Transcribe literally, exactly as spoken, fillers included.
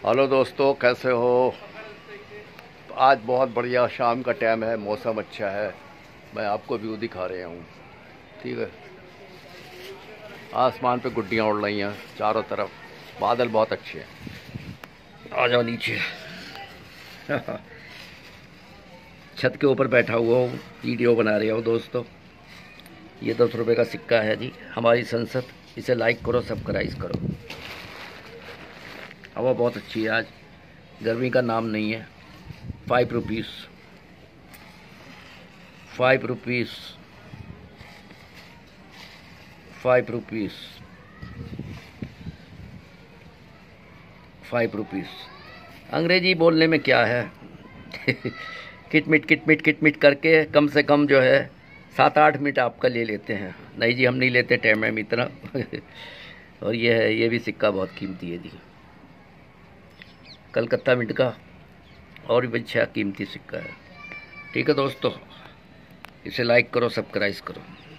Hello दोस्तों, कैसे हो। आज बहुत बढ़िया शाम का टाइम है, मौसम अच्छा है। मैं आपको व्यू दिखा रहा हूँ। ठीक है। आसमान पे गुड्डियाँ उड़ रही हैं चारों तरफ। बादल बहुत अच्छे हैं। आ जाओ नीचे। छत के ऊपर बैठा हुआ हूँ, वीडियो बना रहा हूँ दोस्तों। ये दस रुपये का सिक्का है जी, हमारी संसद। इसे लाइक करो, सब्सक्राइब करो। हवा बहुत अच्छी है आज, गर्मी का नाम नहीं है। Five rupees, five rupees, five rupees, five rupees. अंग्रेजी बोलने में क्या है। किटमिट किटमिट किटमिट करके कम से कम जो है सात आठ मिनट आपका ले लेते हैं। नहीं जी, हम नहीं लेते टाइम में इतना। और ये है, ये भी सिक्का बहुत कीमती है जी, कलकत्ता मिंट का। और भी अच्छा कीमती सिक्का है। ठीक है दोस्तों, इसे लाइक करो, सब्सक्राइब करो।